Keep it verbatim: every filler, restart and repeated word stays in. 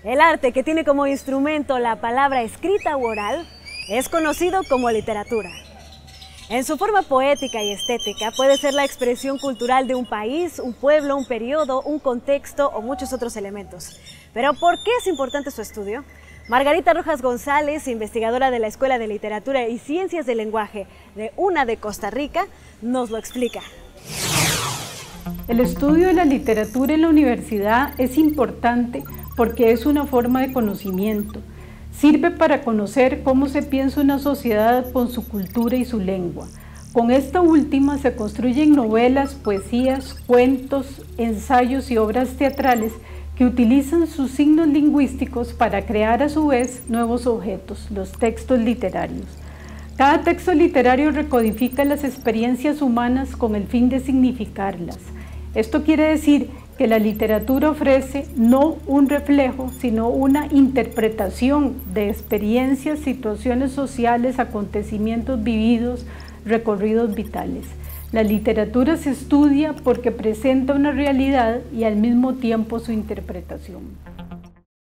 El arte que tiene como instrumento la palabra escrita u oral es conocido como literatura. En su forma poética y estética puede ser la expresión cultural de un país, un pueblo, un periodo, un contexto o muchos otros elementos. Pero ¿por qué es importante su estudio? Margarita Rojas González, investigadora de la Escuela de Literatura y Ciencias del Lenguaje de UNA de Costa Rica, nos lo explica. El estudio de la literatura en la universidad es importante porque es una forma de conocimiento. Sirve para conocer cómo se piensa una sociedad con su cultura y su lengua. Con esta última se construyen novelas, poesías, cuentos, ensayos y obras teatrales que utilizan sus signos lingüísticos para crear a su vez nuevos objetos, los textos literarios. Cada texto literario recodifica las experiencias humanas con el fin de significarlas. Esto quiere decir que la literatura ofrece no un reflejo, sino una interpretación de experiencias, situaciones sociales, acontecimientos vividos, recorridos vitales. La literatura se estudia porque presenta una realidad y al mismo tiempo su interpretación.